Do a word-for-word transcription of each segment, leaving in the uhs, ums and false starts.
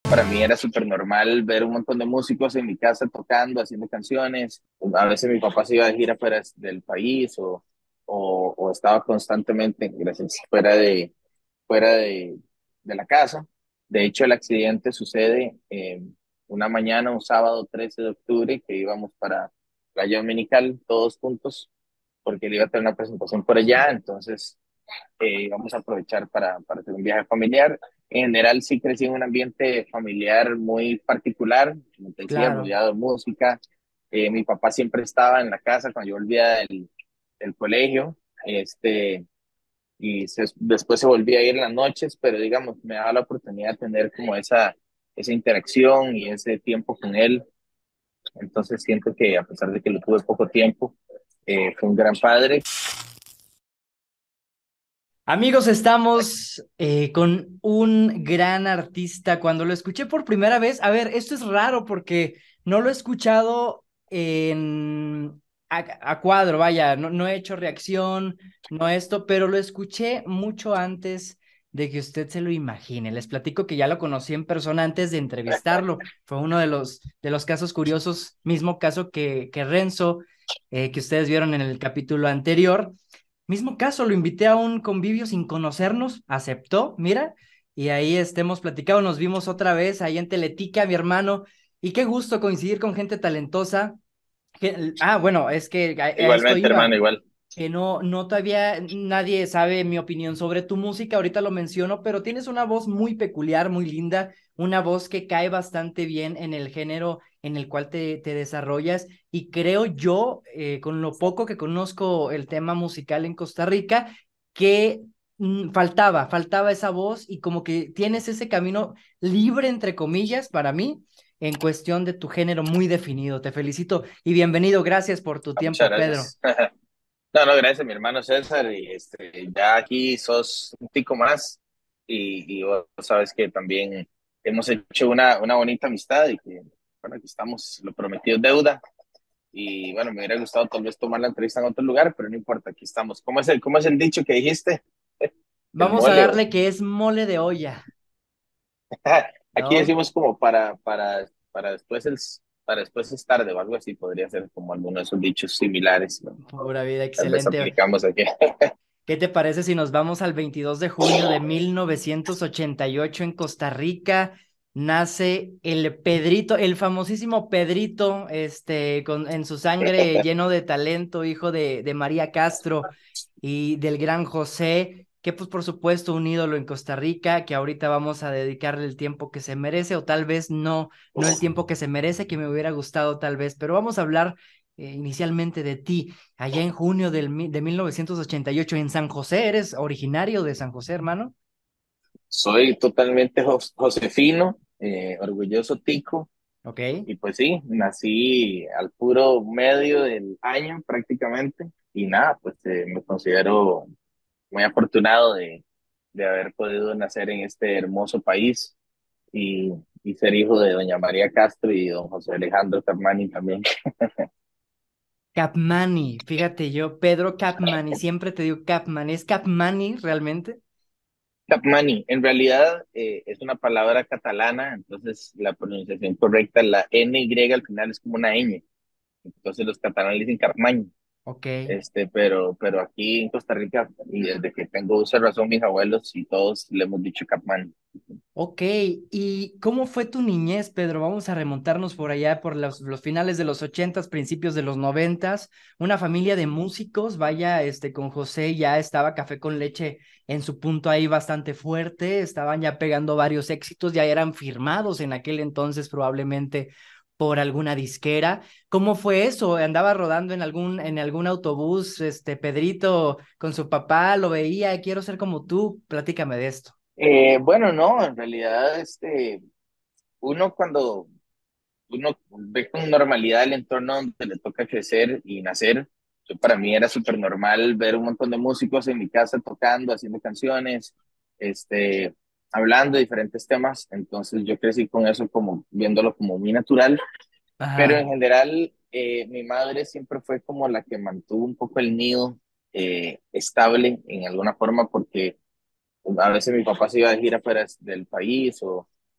Para mí era súper normal ver un montón de músicos en mi casa tocando, haciendo canciones. A veces mi papá se iba de gira fuera del país o, o, o estaba constantemente, gracias, fuera de, fuera de, de la casa. De hecho, el accidente sucede eh, una mañana, un sábado trece de octubre, que íbamos para Playa Dominical todos juntos, porque él iba a tener una presentación por allá. Entonces eh, vamos a aprovechar para, para hacer un viaje familiar. En general sí crecí en un ambiente familiar muy particular, como te decía, Claro. rodeado de música. Eh, mi papá siempre estaba en la casa cuando yo volvía del, del colegio, este, y se- después se volvía a ir en las noches, pero digamos, me daba la oportunidad de tener como esa, esa interacción y ese tiempo con él. Entonces siento que a pesar de que lo tuve poco tiempo, eh, fue un gran padre. Amigos, estamos eh, con un gran artista. Cuando lo escuché por primera vez, a ver, esto es raro porque no lo he escuchado en a, a cuadro, vaya, no, no he hecho reacción, no esto, pero lo escuché mucho antes de que usted se lo imagine. Les platico que ya lo conocí en persona antes de entrevistarlo. Fue uno de los, de los casos curiosos, mismo caso que, que Renzo, eh, que ustedes vieron en el capítulo anterior. Mismo caso, lo invité a un convivio sin conocernos, aceptó, mira, y ahí estemos platicando, nos vimos otra vez ahí en Teletica, mi hermano, y qué gusto coincidir con gente talentosa. Que- ah, bueno, es que a, a esto Igualmente, hermano, iba, igual. que no, no todavía nadie sabe mi opinión sobre tu música, ahorita lo menciono, pero tienes una voz muy peculiar, muy linda, una voz que cae bastante bien en el género en el cual te, te desarrollas y creo yo, eh, con lo poco que conozco el tema musical en Costa Rica, que mm, faltaba, faltaba esa voz y como que tienes ese camino libre, entre comillas, para mí, en cuestión de tu género muy definido. Te felicito y bienvenido, gracias por tu Ah, muchas tiempo, Pedro. gracias. No, no, gracias, mi hermano César. Y este, ya aquí sos un tico más. Y, y vos sabes que también hemos hecho una, una bonita amistad y que, bueno, aquí estamos, lo prometido es deuda. Y bueno, me hubiera gustado tal vez tomar la entrevista en otro lugar, pero no importa, aquí estamos. ¿Cómo es el, cómo es el dicho que dijiste? El Vamos a mole. O- darle que es mole de olla, Aquí ¿no? decimos como para, para, para después el, para después es tarde o algo así, podría ser como alguno de esos dichos similares, ¿no? Pura vida, Tal vez excelente. aplicamos aquí. ¿Qué te parece si nos vamos al veintidós de junio de mil novecientos ochenta y ocho en Costa Rica? Nace el Pedrito, el famosísimo Pedrito, este, con, en su sangre lleno de talento, hijo de, de María Castro y del gran José, que pues por supuesto un ídolo en Costa Rica, que ahorita vamos a dedicarle el tiempo que se merece, o tal vez no, no el tiempo que se merece, que me hubiera gustado tal vez, pero vamos a hablar eh, inicialmente de ti allá en junio del, mi- de mil novecientos ochenta y ocho en San José. ¿Eres originario de San José, hermano? Soy totalmente jos- josefino, eh, orgulloso tico, Ok. y pues sí, nací al puro medio del año prácticamente, y nada, pues eh, me considero muy afortunado de, de haber podido nacer en este hermoso país y, y ser hijo de doña María Castro y don José Alejandro Carmani también. Capmani, fíjate yo, Pedro Capmani, siempre te digo Capmani, ¿es Capmani realmente? Capmani, en realidad eh, es una palabra catalana, entonces la pronunciación correcta, la N Y al final es como una ñ, entonces los catalanes dicen Carmaño. Ok. Este, pero, pero aquí en Costa Rica, y desde que tengo uso de razón, mis abuelos y todos le hemos dicho Capman. Ok, ¿y cómo fue tu niñez, Pedro? Vamos a remontarnos por allá, por los, los finales de los ochentas, principios de los noventas, una familia de músicos, vaya, este, con José ya estaba Café con Leche en su punto ahí bastante fuerte, estaban ya pegando varios éxitos, ya eran firmados en aquel entonces probablemente por alguna disquera. ¿Cómo fue eso? ¿Andaba rodando en algún, en algún autobús, este, Pedrito, con su papá, lo veía, quiero ser como tú? Platícame de esto. Eh, bueno, no, en realidad, este, uno cuando uno ve con normalidad el entorno donde le toca crecer y nacer, yo, para mí era súper normal ver un montón de músicos en mi casa tocando, haciendo canciones, este, hablando de diferentes temas, entonces yo crecí con eso como viéndolo como muy natural. Pero en Ajá. general, eh, mi madre siempre fue como la que mantuvo un poco el nido eh, estable en alguna forma, porque a veces mi papá se iba de gira fuera del país o,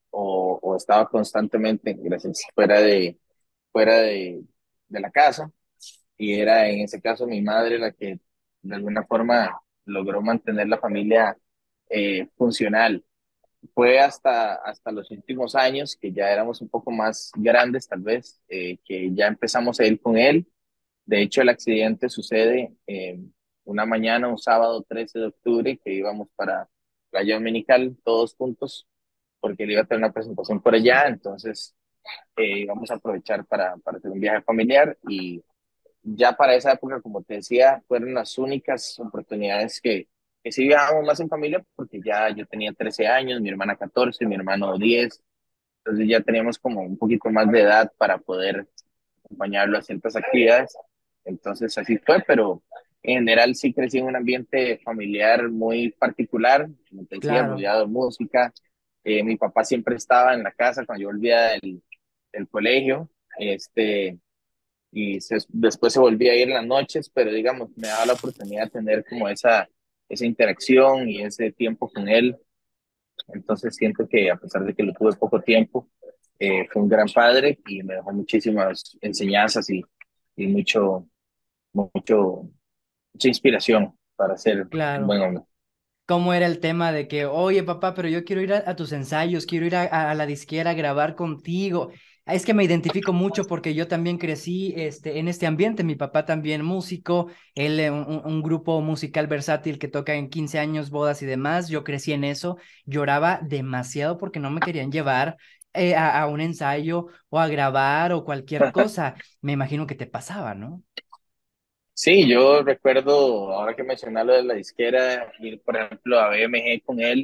o, o estaba constantemente, gracias, fuera de, fuera de, de la casa, y era en ese caso mi madre la que de alguna forma logró mantener la familia eh, funcional. Fue hasta, hasta los últimos años, que ya éramos un poco más grandes tal vez, eh, que ya empezamos a ir con él. De hecho, el accidente sucede eh, una mañana, un sábado trece de octubre, que íbamos para Playa Dominical todos juntos, porque él iba a tener una presentación por allá, entonces eh, íbamos a aprovechar para, para hacer un viaje familiar. Y ya para esa época, como te decía, fueron las únicas oportunidades que, que sí viajábamos más en familia, porque ya yo tenía trece años, mi hermana catorce, mi hermano diez, entonces ya teníamos como un poquito más de edad para poder acompañarlo a ciertas actividades. Entonces así fue, pero en general sí crecí en un ambiente familiar muy particular, como te decía, Claro. rodeado de música. Eh, mi papá siempre estaba en la casa cuando yo volvía del, del colegio. Este, y se- después se volvía a ir en las noches, pero digamos, me daba la oportunidad de tener como esa, esa interacción y ese tiempo con él. Entonces siento que a pesar de que lo tuve poco tiempo, eh, fue un gran padre y me dejó muchísimas enseñanzas y, y mucho, mucho, mucha inspiración para ser un Claro. buen hombre. Cómo era el tema de que, oye, papá, pero yo quiero ir a, a tus ensayos, quiero ir a, a la disquera a grabar contigo. Ah, es que me identifico mucho porque yo también crecí este, en este ambiente. Mi papá también músico, él eh, un, un- un grupo musical versátil que toca en quince años, bodas y demás. Yo crecí en eso, lloraba demasiado porque no me querían llevar eh, a, a un ensayo o a grabar o cualquier cosa. Me imagino que te pasaba, ¿no? Sí, yo recuerdo, ahora que mencionas lo de la disquera, ir por ejemplo a B M G con él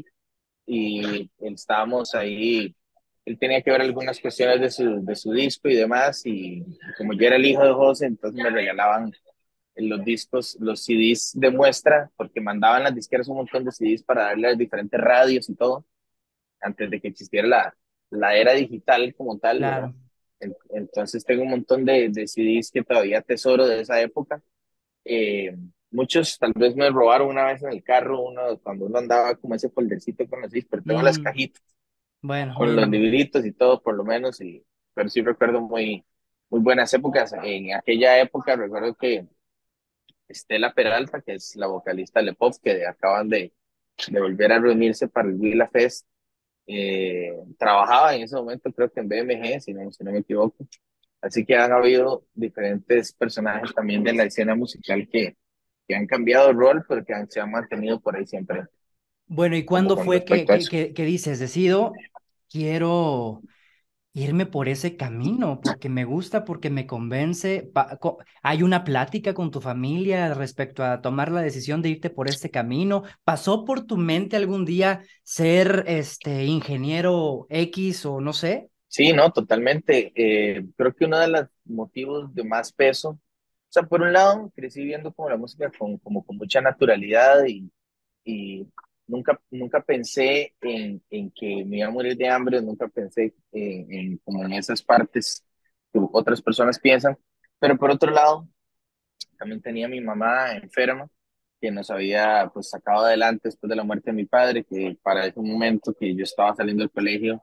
y estábamos ahí, él tenía que ver algunas cuestiones de su, de su disco y demás, y como yo era el hijo de José, entonces me regalaban los discos, los C Ds de muestra, porque mandaban las disqueras un montón de C Ds para darle a diferentes radios y todo, antes de que existiera la, la era digital como tal, ¿verdad? Claro. En- Entonces tengo un montón de, de C Ds que todavía atesoro de esa época. Eh, Muchos tal vez me robaron una vez en el carro, uno, cuando uno andaba como ese foldercito con los discos, pero tengo las Mm, cajitas bueno, con los mínimo. libritos y todo, por lo menos, y, pero sí recuerdo muy, muy buenas épocas. En aquella época recuerdo que Estela Peralta, que es la vocalista de Pop, que acaban de, de volver a reunirse para el Willa Fest, eh, trabajaba en ese momento, creo que en B M G, si no, si no me equivoco. Así que han habido diferentes personajes también de la escena musical que, que han cambiado de rol, pero que han, se han mantenido por ahí siempre, Bueno, ¿y como cuándo con fue que, respecto a que, eso. que, que dices, decido, quiero irme por ese camino, porque me gusta, porque me convence? Pa- co- ¿Hay una plática con tu familia respecto a tomar la decisión de irte por este camino? ¿Pasó por tu mente algún día ser este ingeniero X o no sé? Sí, no, totalmente. Eh, creo que uno de los motivos de más peso, o sea, por un lado, crecí viendo como la música con, como con mucha naturalidad y, y nunca, nunca pensé en, en que me iba a morir de hambre, nunca pensé en, en como en esas partes que otras personas piensan. Pero por otro lado, también tenía a mi mamá enferma, que nos había pues sacado adelante después de la muerte de mi padre, que para ese momento que yo estaba saliendo del colegio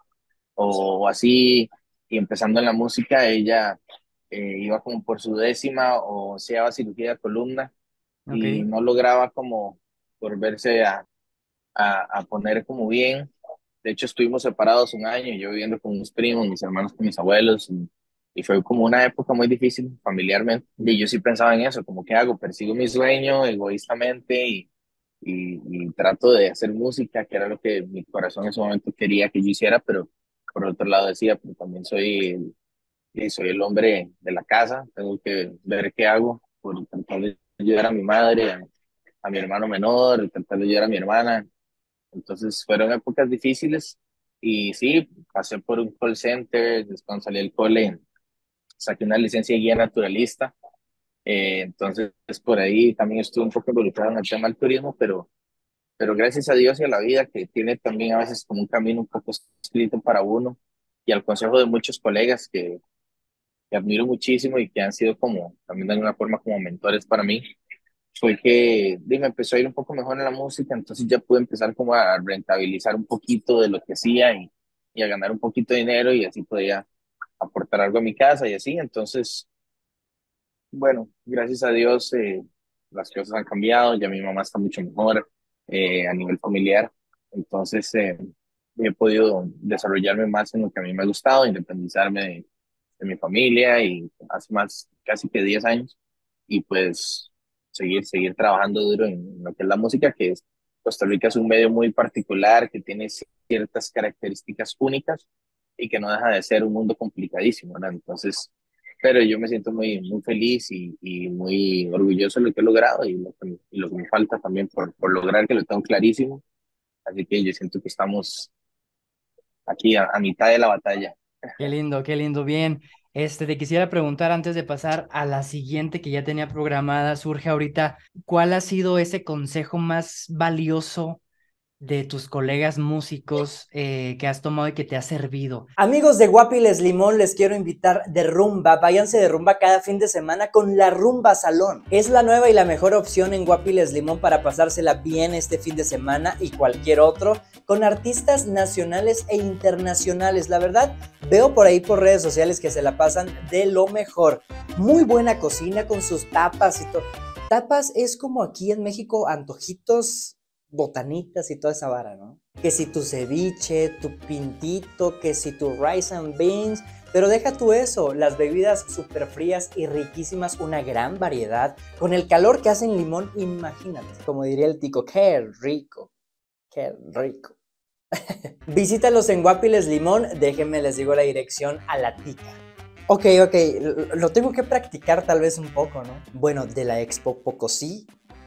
o así, y empezando en la música, ella eh, iba como por su décima o onceava cirugía de columna Ok, y no lograba como volverse a, a, a poner como bien. De hecho, estuvimos separados un año, yo viviendo con mis primos, mis hermanos con mis abuelos, y, y fue como una época muy difícil familiarmente. Y yo sí pensaba en eso, como, ¿qué hago? Persigo mi sueño egoístamente y, y, y trato de hacer música, que era lo que mi corazón en ese momento quería que yo hiciera, pero por otro lado decía, pero también soy el, y soy el hombre de la casa, tengo que ver qué hago por tratar de ayudar a mi madre, a, a mi hermano menor, tratar de ayudar a mi hermana. Entonces fueron épocas difíciles y sí, pasé por un call center, después cuando salí del cole, saqué una licencia de guía naturalista. Eh, entonces por ahí también estuve un poco involucrado en el tema del turismo, pero, pero gracias a Dios y a la vida que tiene también a veces como un camino un poco escrito para uno y al consejo de muchos colegas que, que admiro muchísimo y que han sido como también de alguna forma como mentores para mí, fue que di, me empezó a ir un poco mejor en la música, entonces ya pude empezar como a rentabilizar un poquito de lo que hacía y, y a ganar un poquito de dinero y así podía aportar algo a mi casa y así. Entonces, bueno, gracias a Dios eh, las cosas han cambiado, ya mi mamá está mucho mejor eh, a nivel familiar. Entonces, eh, he podido desarrollarme más en lo que a mí me ha gustado, independizarme de, de mi familia y hace más, casi que diez años y pues seguir, seguir trabajando duro en lo que es la música, que es Costa Rica es un medio muy particular que tiene ciertas características únicas y que no deja de ser un mundo complicadísimo, ¿verdad? Entonces, pero yo me siento muy, muy feliz y, y muy orgulloso de lo que he logrado y lo que, y lo que me falta también por, por lograr, que lo tengo clarísimo. Así que yo siento que estamos aquí a, a mitad de la batalla. Qué lindo, qué lindo. Bien, este, te quisiera preguntar antes de pasar a la siguiente que ya tenía programada, surge ahorita, ¿cuál ha sido ese consejo más valioso de tus colegas músicos eh, que has tomado y que te ha servido? Amigos de Guapiles Limón, les quiero invitar de rumba. Váyanse de rumba cada fin de semana con la Rumba Salón. Es la nueva y la mejor opción en Guapiles Limón para pasársela bien este fin de semana y cualquier otro, con artistas nacionales e internacionales. La verdad, veo por ahí por redes sociales que se la pasan de lo mejor. Muy buena cocina con sus tapas y todo. Tapas es como aquí en México, antojitos, botanitas y toda esa vara, ¿no? Que si tu ceviche, tu pintito, que si tu rice and beans, pero deja tú eso, las bebidas súper frías y riquísimas, una gran variedad, con el calor que hace en Limón, imagínate, como diría el tico, qué rico, qué rico. Visítalos en Guapiles Limón, déjenme les digo la dirección a la tica. Ok, ok, lo tengo que practicar tal vez un poco, ¿no? Bueno, de la Expo Pocosí,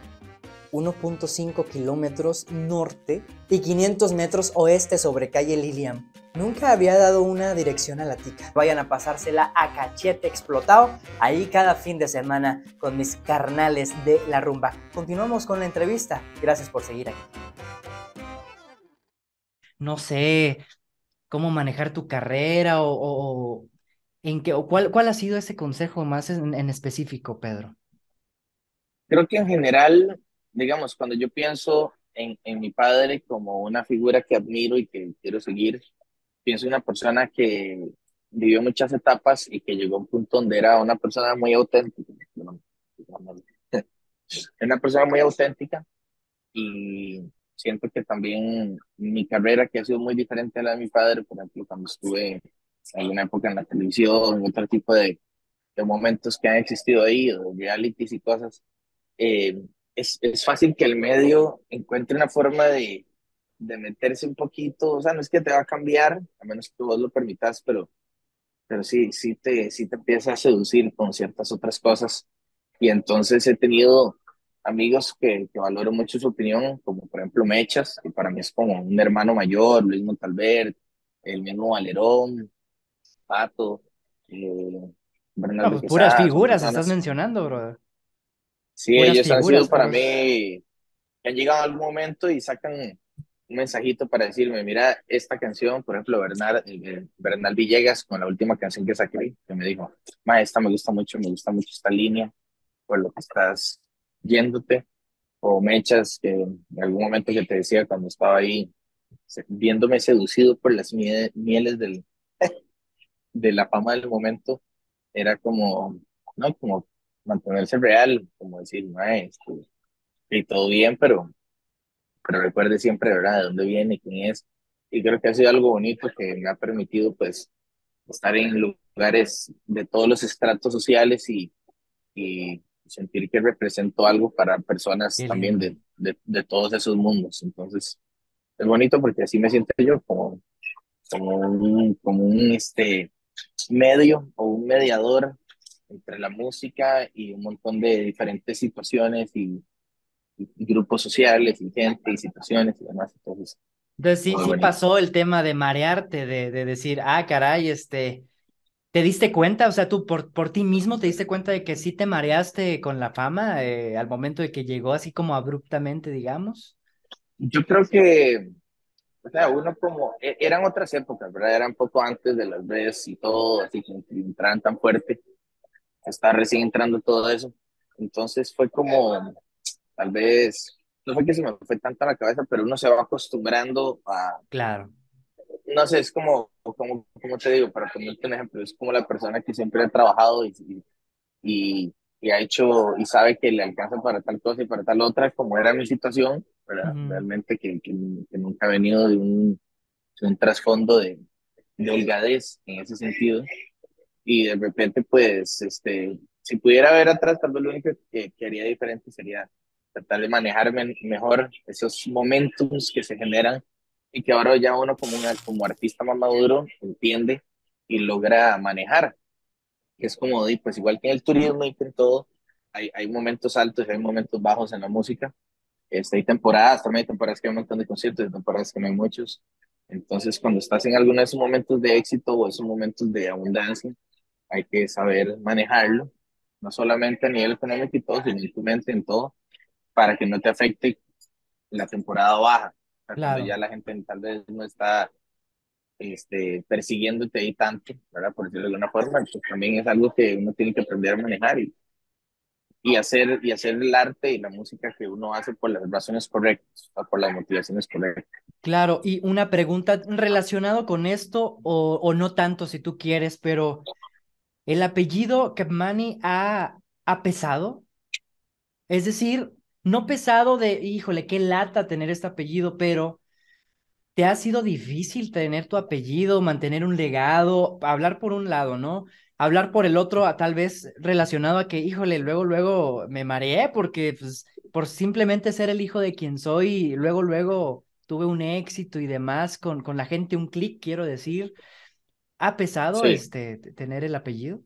uno punto cinco kilómetros norte y quinientos metros oeste sobre calle Lilian. Nunca había dado una dirección a la tica. Vayan a pasársela a cachete explotado, ahí cada fin de semana con mis carnales de la rumba. Continuamos con la entrevista. Gracias por seguir aquí. No sé cómo manejar tu carrera o, o- o en qué, o cuál, cuál ha sido ese consejo más en, en específico, Pedro. Creo que en general, digamos, cuando yo pienso en, en mi padre como una figura que admiro y que quiero seguir, pienso en una persona que vivió muchas etapas y que llegó a un punto donde era una persona muy auténtica. Bueno, una persona muy auténtica y siento que también mi carrera, que ha sido muy diferente a la de mi padre, por ejemplo, cuando estuve en alguna época en la televisión, en otro tipo de, de momentos que han existido ahí, o realities y cosas, eh, es, es fácil que el medio encuentre una forma de, de meterse un poquito, o sea, no es que te va a cambiar, a menos que vos lo permitas, pero, pero sí, sí te, sí te empieza a seducir con ciertas otras cosas. Y entonces he tenido amigos que, que valoro mucho su opinión, como por ejemplo Mechas, que para mí es como un hermano mayor, Luis Montalbert, el mismo Valerón, Pato, eh, No, Bernardo pues puras Quesada, son figuras estás personas. mencionando, bro. Sí, Puras ellos han sido figuras, para puros. mí, que han llegado a algún momento y sacan un mensajito para decirme, mira, esta canción, por ejemplo, Bernal, eh, Bernal Villegas, con la última canción que saqué, que me dijo, ma, esta me gusta mucho, me gusta mucho esta línea, por lo que estás yéndote, o Mechas, que en algún momento que te decía cuando estaba ahí, se- viéndome seducido por las mie- mieles del, de la fama del momento, era como, no, como mantenerse real, como decir, ma, este, y todo bien, pero pero recuerde siempre, ¿verdad?, de dónde viene, quién es. Y creo que ha sido algo bonito que me ha permitido, pues, estar en lugares de todos los estratos sociales y, y sentir que represento algo para personas Qué también lindo. de, de, de todos esos mundos. Entonces, es bonito porque así me siento yo como, como un, como un este, medio o un mediador entre la música y un montón de diferentes situaciones y, y grupos sociales y gente y situaciones y demás. Entonces, Entonces sí, muy sí bonito. pasó el tema de marearte, de, de decir, ah, caray, este, ¿te diste cuenta? O sea, tú por, por ti mismo te diste cuenta de que sí te mareaste con la fama eh, al momento de que llegó así como abruptamente, digamos. Yo creo que, o sea, uno como, e- eran otras épocas, ¿verdad? Era un poco antes de las redes y todo, así que entraban tan fuerte, está recién entrando todo eso. Entonces fue como, tal vez, no fue que se me fue tanto a la cabeza, pero uno se va acostumbrando a, Claro. no sé, es como, como, como te digo, para ponerte un ejemplo, es como la persona que siempre ha trabajado y, y, y ha hecho y sabe que le alcanza para tal cosa y para tal otra, como era mi situación, ¿verdad? Ujú. Realmente que, que, que nunca he venido de un, de un trasfondo de, de holgadez en ese sentido. Y de repente, pues, este, si pudiera ver atrás, tal vez lo único que, que haría diferente sería tratar de manejar men- mejor esos momentos que se generan y que ahora ya uno como, una, como artista más maduro entiende y logra manejar, que es como, di, pues igual que en el turismo y que en todo, hay, hay momentos altos y hay momentos bajos en la música. Este, hay temporadas, también hay temporadas que hay un montón de conciertos, hay temporadas que no hay muchos. Entonces, cuando estás en alguno de esos momentos de éxito o esos momentos de abundancia, hay que saber manejarlo, no solamente a nivel económico y todo, sino en tu mente, en todo, para que no te afecte la temporada baja, o sea, cuando ya Claro. la gente tal vez no está este, persiguiéndote ahí tanto, ¿verdad? Por decirlo de alguna forma, pues también es algo que uno tiene que aprender a manejar y, y, hacer, y hacer el arte y la música que uno hace por las razones correctas, o por las motivaciones correctas. Claro, y una pregunta relacionado con esto o, o no tanto si tú quieres, pero ¿el apellido Capmany ha, ha pesado? Es decir, no pesado de, híjole, qué lata tener este apellido, pero ¿te ha sido difícil tener tu apellido, mantener un legado, hablar por un lado, ¿no? Hablar por el otro, a tal vez relacionado a que, híjole, luego, luego me mareé porque, pues, por simplemente ser el hijo de quien soy, luego, luego tuve un éxito y demás con, con la gente, un clic, quiero decir. ¿Ha pesado Sí, este t- tener el apellido?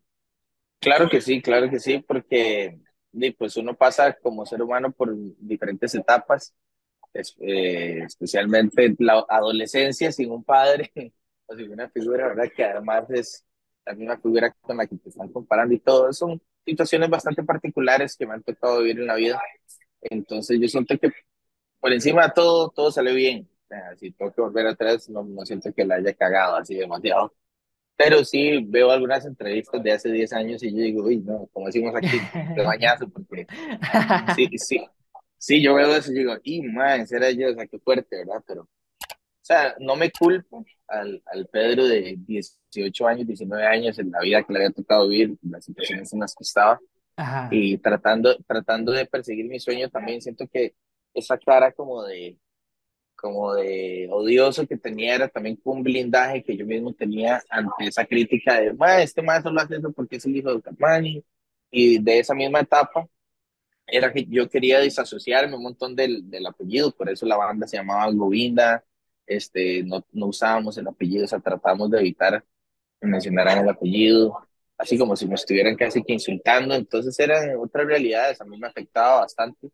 claro que sí, claro que sí, porque di, pues uno pasa como ser humano por diferentes etapas, es- eh, especialmente la adolescencia sin un padre o sin una figura, ¿verdad? Que además es la misma figura con la que te están comparando y todo. Son situaciones bastante particulares que me han tocado vivir en la vida. Entonces yo siento que por encima de todo, todo sale bien. O sea, si tengo que volver atrás, no, no siento que la haya cagado así demasiado. Pero sí veo algunas entrevistas de hace diez años y yo digo, uy, no, como decimos aquí, de bañazo, porque sí, sí, sí, yo veo eso y digo, y man, será yo, o sea, qué fuerte, ¿verdad? Pero, o sea, no me culpo al, al Pedro de dieciocho años, diecinueve años, en la vida que le había tocado vivir, las situaciones en las que estaba, Ajá. y tratando, tratando de perseguir mi sueño también, siento que esa cara como de, como de odioso que tenía era también como un blindaje que yo mismo tenía ante esa crítica de, "Ma, este maestro lo hace eso porque es el hijo de Capmani", y de esa misma etapa era que yo quería desasociarme un montón del, del apellido, por eso la banda se llamaba Govinda, este, no, no usábamos el apellido, o sea, tratamos de evitar que mencionaran el apellido, así como si me estuvieran casi que insultando, entonces eran otras realidades, a mí me afectaba bastante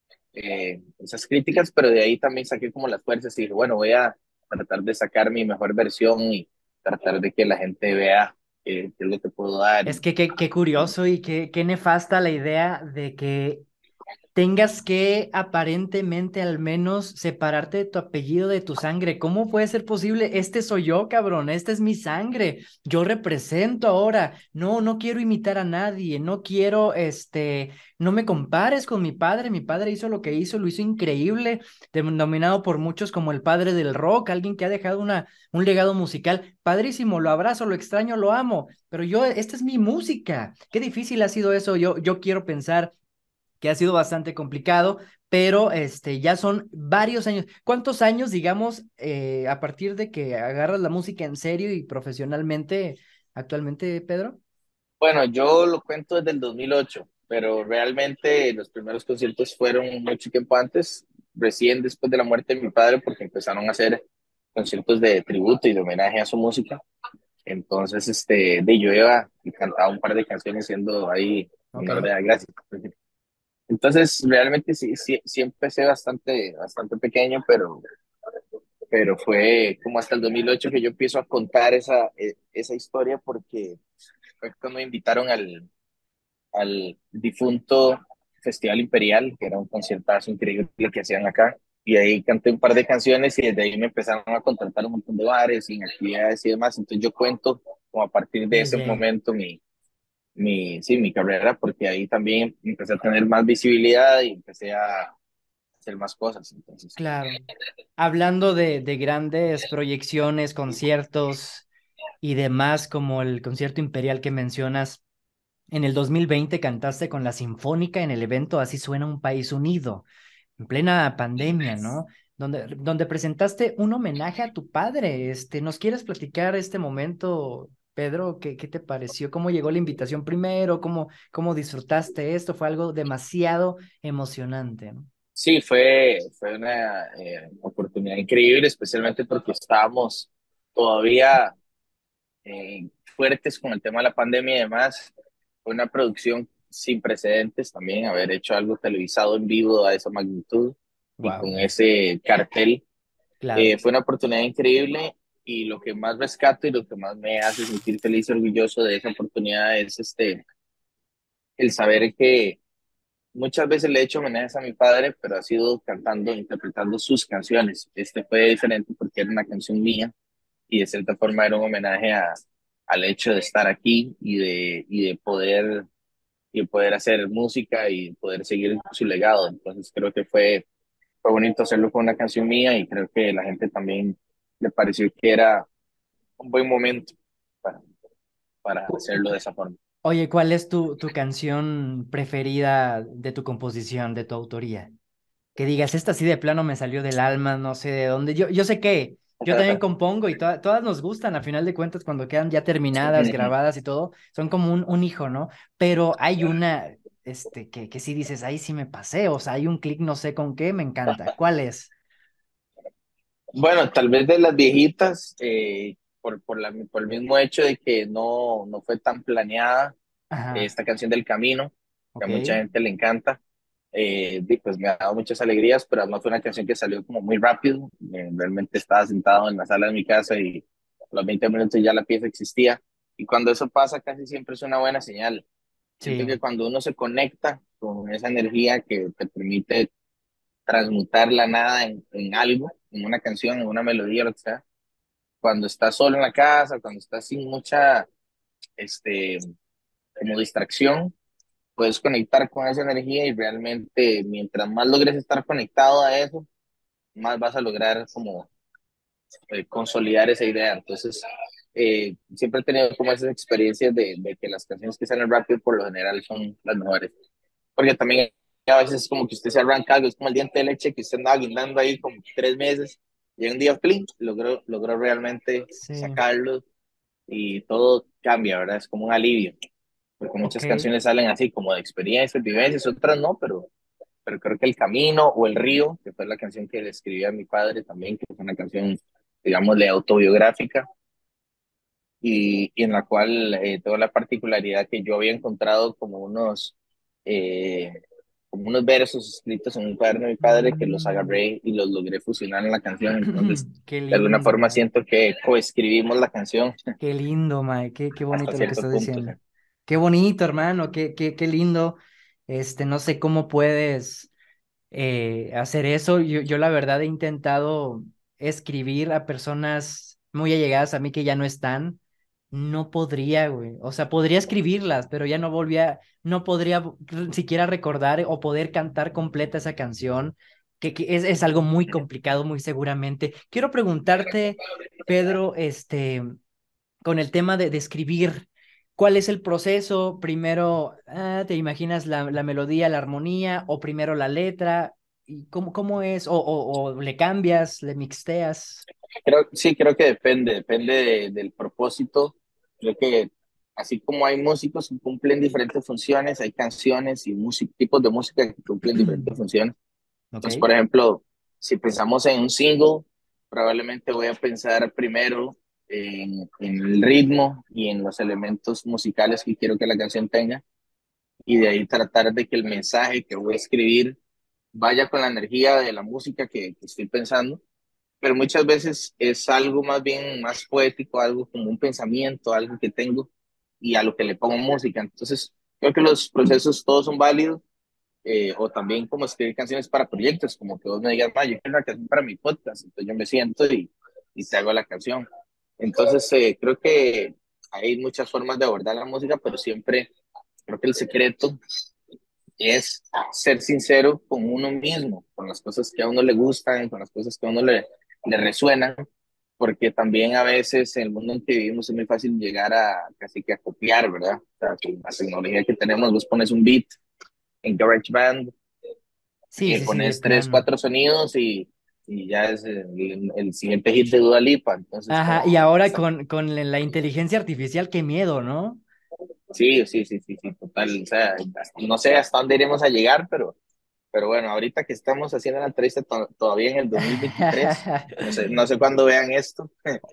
eh, esas críticas, pero de ahí también saqué como las fuerzas y dije, bueno, voy a tratar de sacar mi mejor versión y tratar de que la gente vea eh, qué es lo que puedo dar. Es Y, que qué, qué curioso y qué, qué nefasta la idea de que tengas que aparentemente al menos separarte de tu apellido de tu sangre. ¿Cómo puede ser posible? Este soy yo, cabrón, esta es mi sangre. Yo represento ahora. No, no quiero imitar a nadie, no quiero, este, no me compares con mi padre. Mi padre hizo lo que hizo, lo hizo increíble, denominado por muchos como el padre del rock, alguien que ha dejado una, un legado musical padrísimo. Lo abrazo, lo extraño, lo amo. Pero yo, esta es mi música. Qué difícil ha sido eso. Yo, yo quiero pensar que ha sido bastante complicado, pero este, ya son varios años. ¿Cuántos años, digamos, eh, a partir de que agarras la música en serio y profesionalmente actualmente, Pedro? bueno, yo lo cuento desde el dos mil ocho, pero realmente los primeros conciertos fueron mucho tiempo antes, recién después de la muerte de mi padre, porque empezaron a hacer conciertos de tributo y de homenaje a su música. Entonces, este, de yo iba y cantaba un par de canciones siendo ahí Ok. menor de edad, gracias. Entonces, realmente sí, sí, sí empecé bastante, bastante pequeño, pero, pero fue como hasta el dos mil ocho que yo empiezo a contar esa, eh, esa historia porque fue cuando me invitaron al, al difunto Festival Imperial, que era un conciertazo increíble que hacían acá. Y ahí canté un par de canciones y desde ahí me empezaron a contratar un montón de bares y actividades y demás. Entonces yo cuento como a partir de ese Desde ahí. momento mi, mi, sí, mi carrera, porque ahí también empecé a tener más visibilidad y empecé a hacer más cosas. Entonces, Claro. Hablando de, de grandes proyecciones, conciertos y demás, como el concierto imperial que mencionas, en el dos mil veinte cantaste con la Sinfónica en el evento Así suena un país unido, en plena pandemia, ¿no? Donde, donde presentaste un homenaje a tu padre. Este, ¿nos quieres platicar este momento, Pedro? ¿Qué, qué te pareció? ¿Cómo llegó la invitación primero? ¿Cómo, cómo disfrutaste esto? Fue algo demasiado emocionante, ¿no? sí, fue, fue una eh, oportunidad increíble, especialmente porque estábamos todavía eh, fuertes con el tema de la pandemia y demás. Fue una producción sin precedentes también, haber hecho algo televisado en vivo a esa magnitud y Wow, con ese cartel. claro. Eh, fue una oportunidad increíble y lo que más rescato y lo que más me hace sentir feliz y orgulloso de esa oportunidad es este, el saber que muchas veces le he hecho homenajes a mi padre, pero ha sido cantando, interpretando sus canciones. Este fue diferente porque era una canción mía y de cierta forma era un homenaje a, al hecho de estar aquí y de, y de poder y de poder hacer música y poder seguir su legado. Entonces creo que fue, fue bonito hacerlo con una canción mía y creo que la gente también le pareció que era un buen momento para, para Cu- hacerlo de cu- esa forma. Oye, ¿cuál es tu, tu canción preferida de tu composición, de tu autoría? Que digas, esta sí de plano me salió del alma, no sé de dónde. Yo, yo sé que yo también compongo y to- todas nos gustan, a final de cuentas, cuando quedan ya terminadas, grabadas y todo, son como un, un hijo, ¿no? Pero hay una, este, que, que sí dices, ahí sí me pasé, o sea, hay un clic no sé con qué, me encanta. ¿Cuál es? Bueno, tal vez de las viejitas, eh, por, por, la, por el mismo hecho de que no, no fue tan planeada, eh, Ajá, esta canción del Camino, que a ok, mucha gente le encanta, eh, y pues me ha dado muchas alegrías, pero además fue una canción que salió como muy rápido. Eh, realmente estaba sentado en la sala de mi casa y a los veinte minutos ya la pieza existía. Y cuando eso pasa, casi siempre es una buena señal. Siento sí. que cuando uno se conecta con esa energía que te permite transmutar la nada en, en algo, en una canción, en una melodía, lo que sea, cuando estás solo en la casa, cuando estás sin mucha, este, como distracción, puedes conectar con esa energía y realmente mientras más logres estar conectado a eso, más vas a lograr como eh, consolidar esa idea. Entonces, eh, siempre he tenido como esas experiencias de, de, que las canciones que salen rápido por lo general son las mejores. Porque también a veces es como que usted se arranca algo, es como el diente de leche que usted andaba guindando ahí como tres meses y un día, plin, logró, logró realmente Sí, sacarlo y todo cambia, ¿verdad? Es como un alivio, porque ok. muchas canciones salen así como de experiencias, vivencias, otras no, pero pero creo que El Camino o El Río, que fue la canción que le escribí a mi padre también, que es una canción, digámosle, autobiográfica, y, y en la cual eh, tengo la particularidad que yo había encontrado como unos, eh, como unos versos escritos en un cuaderno de mi padre que los Mm, agarré y los logré fusionar en la canción, entonces qué de alguna lindo, forma man. siento que coescribimos la canción Qué lindo, Mae, qué, qué hasta bonito lo que cierto estás punto. ¿Sí? diciendo. Qué bonito, hermano, qué, qué, qué lindo. Este, no sé cómo puedes eh, hacer eso. Yo, yo la verdad he intentado escribir a personas muy allegadas a mí que ya no están. No podría, güey. O sea, podría escribirlas, pero ya no volvía, no podría r- siquiera recordar o poder cantar completa esa canción, que, que es, es algo muy complicado, muy seguramente. Quiero preguntarte, Pedro, este con el tema de, de escribir. ¿Cuál es el proceso? Primero, ah, ¿te imaginas la, la melodía, la armonía, o primero la letra? ¿Y cómo, cómo es? O, o, o le cambias, le mixteas. Creo, sí, creo que depende, depende de- del propósito. Creo que así como hay músicos que cumplen diferentes funciones, hay canciones y música, tipos de música que cumplen diferentes funciones. Ok. Entonces, por ejemplo, si pensamos en un single, probablemente voy a pensar primero en, en el ritmo y en los elementos musicales que quiero que la canción tenga, y de ahí tratar de que el mensaje que voy a escribir vaya con la energía de la música que, que estoy pensando, pero muchas veces es algo más bien más poético, algo como un pensamiento, algo que tengo y a lo que le pongo música. Entonces, creo que los procesos todos son válidos, eh, o también como escribir canciones para proyectos, como que vos me digas, "Ma, yo quiero una canción para mi podcast", entonces yo me siento y, y te hago la canción. Entonces, eh, creo que hay muchas formas de abordar la música, pero siempre creo que el secreto es ser sincero con uno mismo, con las cosas que a uno le gustan, con las cosas que a uno le, le resuenan, porque también a veces en el mundo en que vivimos es muy fácil llegar a casi que a copiar, ¿verdad? O sea, con la tecnología que tenemos, vos pones un beat en GarageBand, Sí, eh, sí, sí, de pones tres, plano. cuatro sonidos y, y ya es el, el siguiente hit de Dua Lipa, entonces Ajá, como y que ahora está. con, con la inteligencia artificial, qué miedo, ¿no? Sí, sí, sí, sí, sí, total, o sea, no sé hasta dónde iremos a llegar, pero Pero bueno, ahorita que estamos haciendo la entrevista to- todavía en el dos mil veintitrés, no sé, no sé cuándo vean esto,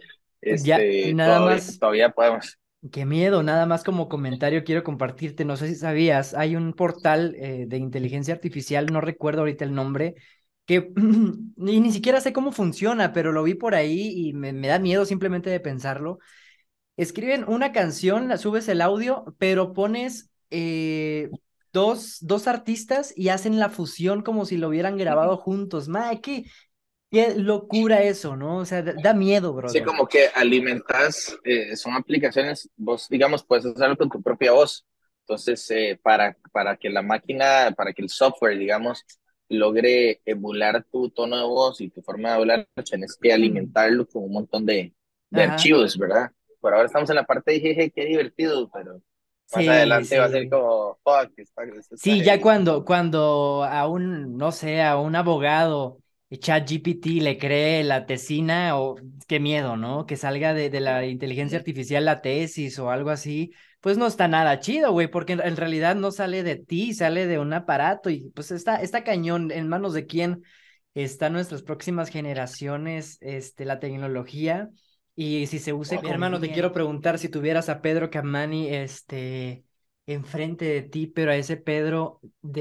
Ya, este, nada todavía, más, todavía podemos. qué miedo, nada más como comentario quiero compartirte, no sé si sabías, hay un portal eh, de inteligencia artificial, no recuerdo ahorita el nombre, que y ni siquiera sé cómo funciona, pero lo vi por ahí y me, me da miedo simplemente de pensarlo. Escriben una canción, la subes el audio, pero pones eh, dos, dos artistas y hacen la fusión como si lo hubieran grabado juntos. Ma, qué, qué locura eso, ¿no? O sea, da, da miedo, Sí, brother. como que alimentas, eh, son aplicaciones, vos, digamos, puedes hacerlo con tu propia voz. Entonces, eh, para, para que la máquina, para que el software, digamos, logre emular tu tono de voz y tu forma de hablar, tienes que alimentarlo con un montón de, de Ajá. archivos, ¿verdad? Por ahora estamos en la parte de jeje, qué divertido, pero más Sí, adelante va a ser sí. como, fuck, está, esto está Sí, ya heavy. cuando, cuando a un, no sé, a un abogado, eh, ChatGPT le cree la tesina, o qué miedo, ¿no? Que salga de, de la inteligencia artificial la tesis o algo así, pues no está nada chido, güey, porque en, en realidad no sale de ti, sale de un aparato y pues está, está cañón. ¿En manos de quién están nuestras próximas generaciones, este, la tecnología? Y si se use Wow. con hermano, te quiero preguntar si tuvieras a Pedro Capmani, este enfrente de ti, pero a ese Pedro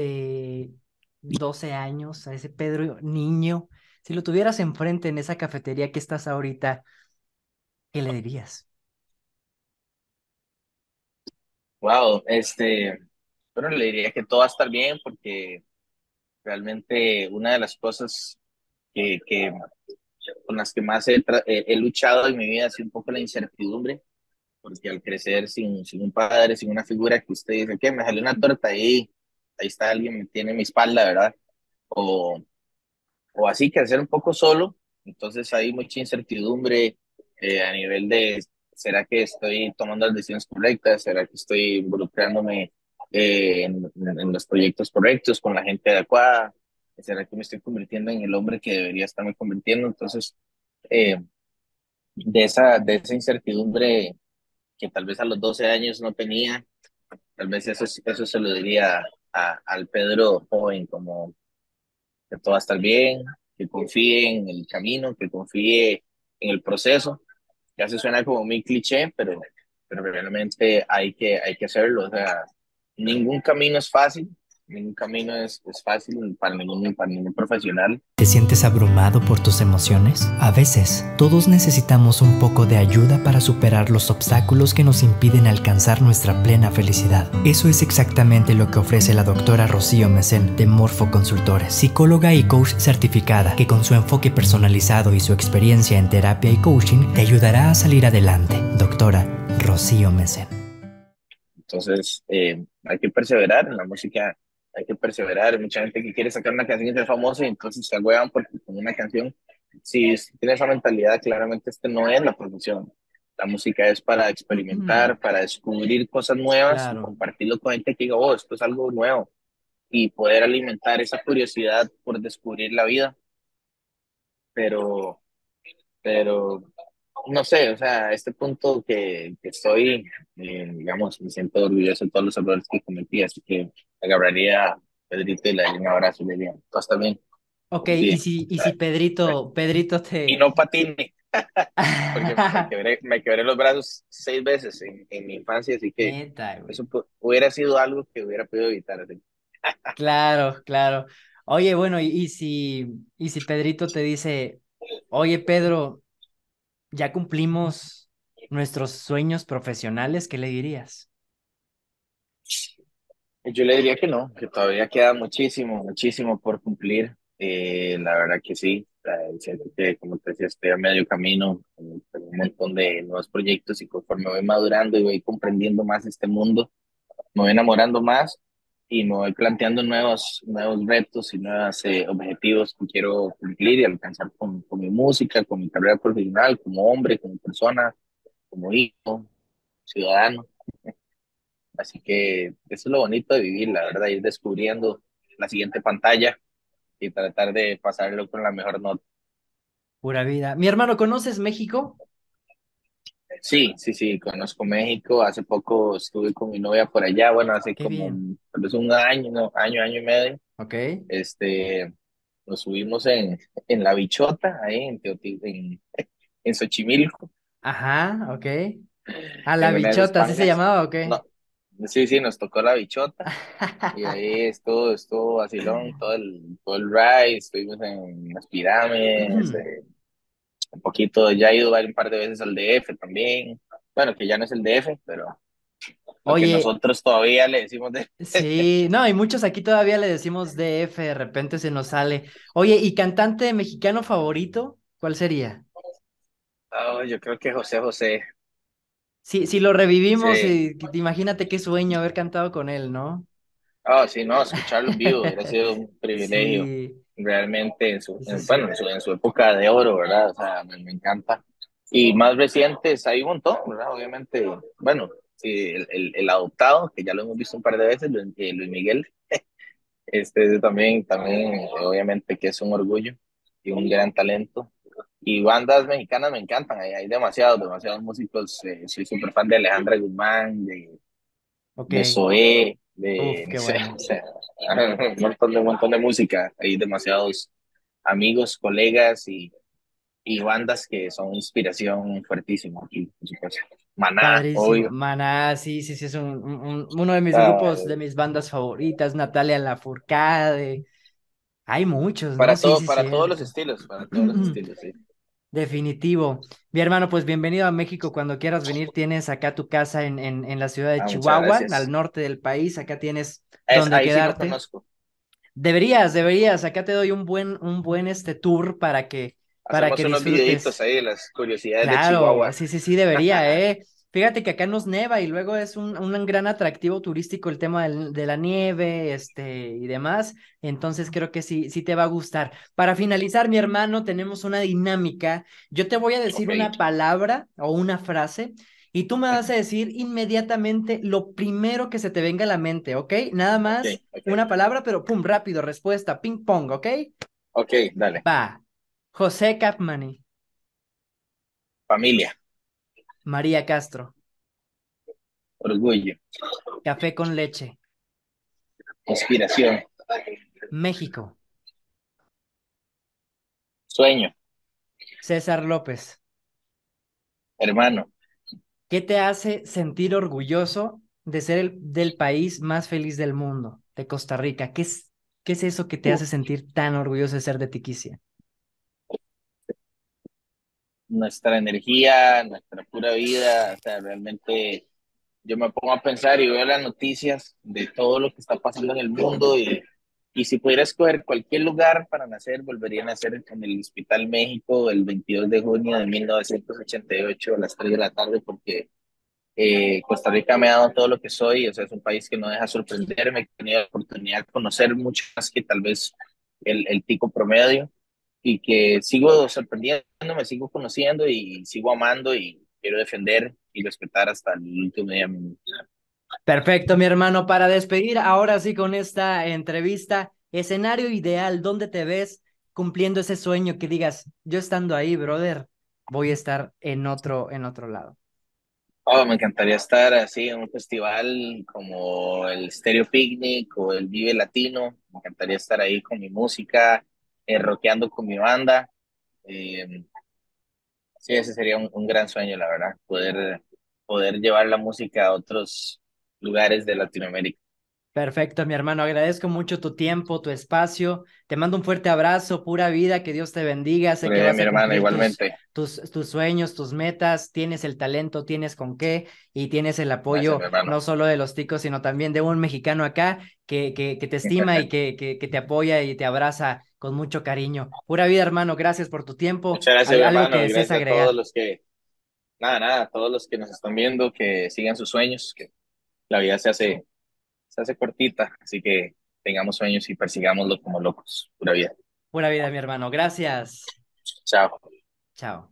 de doce años, a ese Pedro niño, si lo tuvieras enfrente en esa cafetería que estás ahorita, ¿qué le dirías? Wow, este, bueno, le diría que todo va a estar bien porque realmente una de las cosas que, que con las que más he, tra- he- he luchado en mi vida ha sido un poco la incertidumbre, porque al crecer sin, sin un padre, sin una figura que usted dice, que me salió una torta ahí, ahí está alguien, me tiene mi espalda, ¿verdad? O, o así, crecer un poco solo, entonces hay mucha incertidumbre eh, a nivel de, ¿será que estoy tomando las decisiones correctas? ¿Será que estoy involucrándome eh, en, en los proyectos correctos, con la gente adecuada? ¿Será que me estoy convirtiendo en el hombre que debería estarme convirtiendo? Entonces, eh, de esa, de esa incertidumbre que tal vez a los doce años no tenía, tal vez eso, eso se lo diría a, al Pedro joven, como que todo va a estar bien, que confíe en el camino, que confíe en el proceso. Ya se suena como muy cliché, pero, pero realmente hay que, hay que hacerlo. O sea, ningún camino es fácil, ningún camino es, es fácil para ningún, para ningún profesional. ¿Te sientes abrumado por tus emociones? A veces, todos necesitamos un poco de ayuda para superar los obstáculos que nos impiden alcanzar nuestra plena felicidad. Eso es exactamente lo que ofrece la doctora Rocío Mesén de Morfo Consultores, psicóloga y coach certificada, que con su enfoque personalizado y su experiencia en terapia y coaching te ayudará a salir adelante. Doctora Rocío Mesén. Entonces, eh, hay que perseverar en la música, hay que perseverar. Hay mucha gente que quiere sacar una canción y ser famoso y entonces se huevan porque con una canción, si tiene esa mentalidad, claramente este no es la profesión. La música es para experimentar, para descubrir cosas nuevas y Claro. compartirlo con gente que diga, oh, esto es algo nuevo y poder alimentar esa curiosidad por descubrir la vida. Pero, pero no sé, o sea, a este punto que, que estoy, eh, digamos, me siento orgulloso de todos los errores que cometí, así que agarraría a Pedrito y le daría un abrazo y le diría, todo está bien, Ok, y confíe. si, O y si sea, Pedrito, Pedrito y te... no patine, porque me quebré, me quebré los brazos seis veces en, en mi infancia, así que Neta, güey. eso pu- hubiera sido algo que hubiera podido evitar. Así. Claro, claro. Oye, bueno, y, y si, y si Pedrito te dice, oye, Pedro, ya cumplimos nuestros sueños profesionales, ¿qué le dirías? Yo le diría que no, que todavía queda muchísimo, muchísimo por cumplir. Eh, la verdad que sí. Eh, siento que, como te decía, estoy a medio camino, eh, tengo un montón de nuevos proyectos y conforme voy madurando y voy comprendiendo más este mundo, me voy enamorando más y me voy planteando nuevos, nuevos retos y nuevos eh, objetivos que quiero cumplir y alcanzar con, con mi música, con mi carrera profesional, como hombre, como persona, como hijo, ciudadano. Así que eso es lo bonito de vivir, la verdad, ir descubriendo la siguiente pantalla y tratar de pasarlo con la mejor nota. Pura vida. Mi hermano, ¿conoces México? Sí, sí, sí, conozco México. Hace poco estuve con mi novia por allá, bueno, hace Qué como bien. un- tal vez un año, no, año, año y medio. Ok. Este, nos subimos en, en La Bichota, ahí en, Teoti- en, en Xochimilco, Ajá, ok. A la en una de esas bichota, ¿así se pangas. llamaba o qué? No, sí, sí, nos tocó La Bichota y ahí estuvo, estuvo vacilón, todo el, todo el ride, estuvimos en las pirámides, eh, un poquito, ya he ido un par de veces al D F también. Bueno, que ya no es el D F, pero lo que Oye, nosotros todavía le decimos de... sí, no, y muchos aquí todavía le decimos D F, de repente se nos sale. Oye, ¿y cantante mexicano favorito? ¿Cuál sería? Oh, yo creo que José José, Si, si lo revivimos, sí. y, imagínate qué sueño haber cantado con él, ¿no? Ah, sí, no, escucharlo en vivo hubiera sido un privilegio, Sí, realmente, en su, sí, en- bueno, sí. en su, en su época de oro, ¿verdad? O sea, me, me encanta. Y más recientes, hay un montón, ¿verdad? Obviamente, bueno, sí, el, el, el adoptado, que ya lo hemos visto un par de veces, Luis, eh, Luis Miguel, este también, también, eh, obviamente, que es un orgullo y un gran talento. Y bandas mexicanas me encantan, hay, hay demasiados, demasiados músicos. Eh, soy súper fan de Alejandra Guzmán, de, Ok, de Zoé, uf, de, no qué sé, bueno. o sea, un montón de, un montón de música. Hay demasiados amigos, colegas y, y bandas que son inspiración fuertísima aquí, por supuesto. Maná, Padrísimo. obvio. Maná, sí, sí, sí, es un, un- un- uno de mis Ah, grupos, de mis bandas favoritas, Natalia Lafourcade. Hay muchos, ¿no? para Sí, todo, sí, para todos los cierto. estilos, para todos los estilos, sí. Definitivo. Mi hermano, pues bienvenido a México. Cuando quieras venir, tienes acá tu casa en, en, en la ciudad de Ah, muchas Chihuahua, al gracias. norte del país. Acá tienes Es, donde ahí sí no quedarte. conozco. Deberías, deberías. Acá te doy un buen, un buen este tour para que, para Hacemos que unos videitos disfrutes. ahí de las curiosidades de Claro, Chihuahua. sí, sí, sí, debería, ¿eh? Fíjate que acá nos neva y luego es un, un gran atractivo turístico el tema del- de la nieve, este, y demás. Entonces creo que sí, sí te va a gustar. Para finalizar, mi hermano, tenemos una dinámica. Yo te voy a decir Ok. una palabra o una frase y tú me vas a Ujú. decir inmediatamente lo primero que se te venga a la mente, ¿ok? Nada Ok, más ok. una palabra, pero pum, rápido, respuesta, ping pong, ¿ok? Ok, dale. Va. José Capmani, Familia, María Castro, orgullo, café con leche. inspiración, México, sueño, César López. hermano. ¿Qué te hace sentir orgulloso de ser el del país más feliz del mundo, de Costa Rica? ¿Qué es, qué es eso que te hace sentir tan orgulloso de ser de Tiquicia? Nuestra energía, nuestra pura vida, o sea, realmente yo me pongo a pensar y veo las noticias de todo lo que está pasando en el mundo y, y si pudiera escoger cualquier lugar para nacer, volvería a nacer en el Hospital México el veintidós de junio de mil novecientos ochenta y ocho a las tres de la tarde porque eh, Costa Rica me ha dado todo lo que soy, o sea, es un país que no deja sorprenderme, he tenido la oportunidad de conocer mucho más que tal vez el, el tico promedio y que sigo sorprendiéndome, sigo conociendo y sigo amando y quiero defender y respetar hasta el último día de mi vida. Perfecto, mi hermano. Para despedir, ahora sí con esta entrevista, escenario ideal, ¿dónde te ves cumpliendo ese sueño que digas, yo estando ahí, brother, voy a estar en otro, en otro lado? Oh, me encantaría estar así en un festival como el Stereo Picnic o el Vive Latino. Me encantaría estar ahí con mi música, eh, rockeando con mi banda. Eh, Sí, ese sería un, un gran sueño, la verdad, poder, poder llevar la música a otros lugares de Latinoamérica. Perfecto, mi hermano. Agradezco mucho tu tiempo, tu espacio. Te mando un fuerte abrazo, pura vida, que Dios te bendiga. Sé que Pero, vas mi a hermana, cumplir tus, igualmente. tus, tus sueños, tus metas. Tienes el talento, tienes con qué y tienes el Gracias, apoyo mi hermano. no solo de los ticos, sino también de un mexicano acá que, que, que te estima y que, que, que te apoya y te abraza con mucho cariño. Pura vida, hermano. Gracias por tu tiempo. Muchas gracias, Al- mi algo que hermano. desees Gracias a todos agregar. los que, nada, nada, a todos los que nos están viendo, que sigan sus sueños, que la vida se hace, se hace cortita, así que tengamos sueños y persigámoslo como locos, pura vida. Pura vida, mi hermano. Gracias. Chao. Chao.